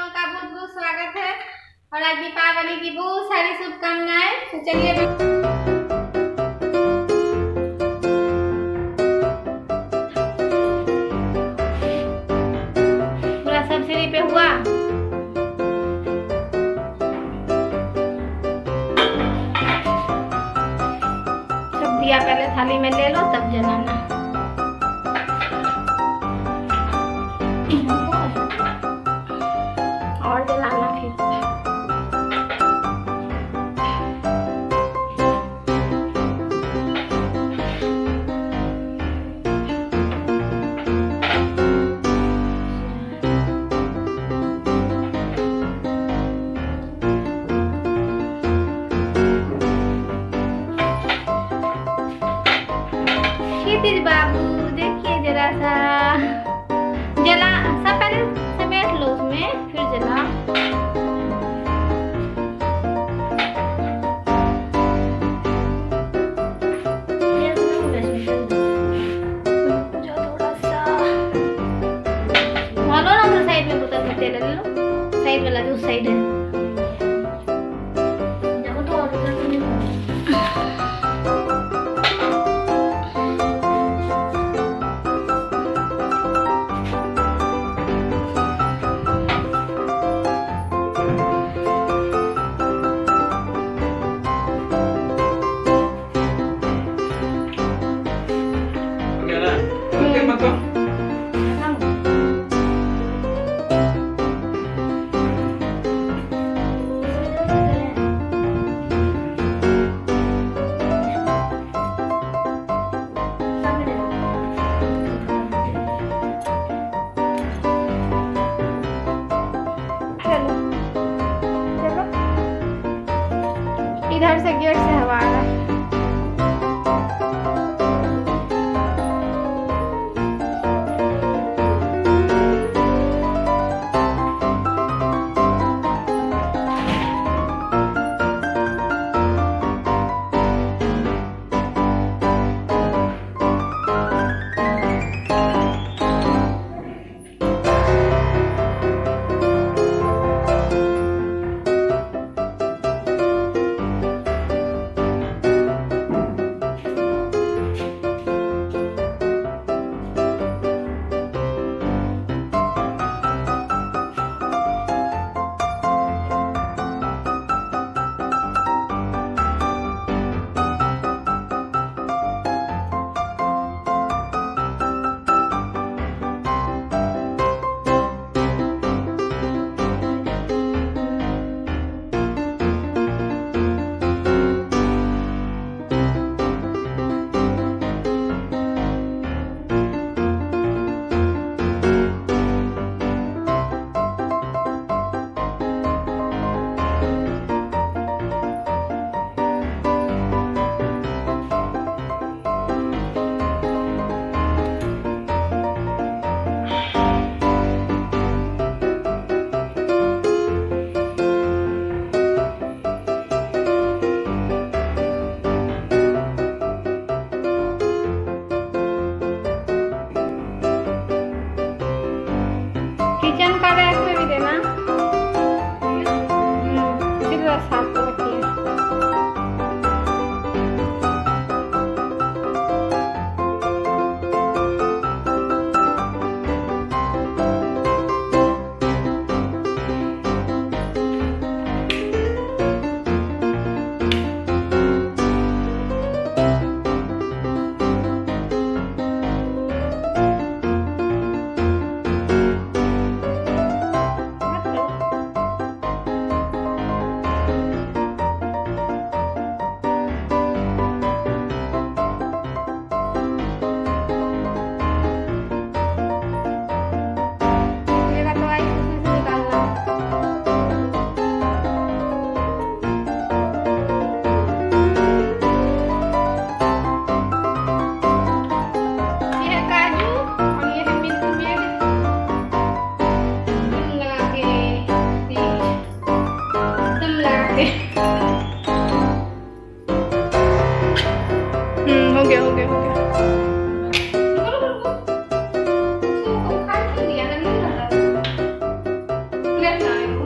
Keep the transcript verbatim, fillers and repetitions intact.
का बहुत बहुत स्वागत है और आज दीपावली की बहुत सारी शुभकामनाएं। तो चलिए पूरा सब सीढ़ी पे हुआ। सब दिया पहले थाली में ले लो तब जलाना। और जलाना फिर क्षितिज बाबू देखिए जरा सा जला, सब पहले समेट लो उसमें फिर जला। थोड़ा सा वहाँ लो ना, उधर साइड में बोतल में तेल ले लो, साइड वाला जो साइड है। इधर से गेट से हवा आ रहा है। किचन का रैक पे भी देना, फिर साफ कर रखिए। हम्म हो गया हो गया हो गया। रुको रुको रुको, इसको खा क्यों दिया? नहीं लगा। बाय।